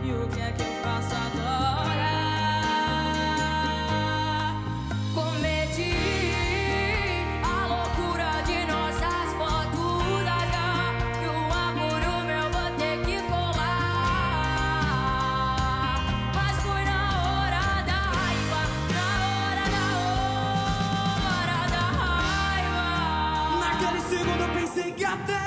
E o que é que eu faço agora? Cometi a loucura de nossas fotos largar, e o amor meu vou ter que colar. Mas foi na hora da raiva, na hora da raiva. Naquele segundo eu pensei que até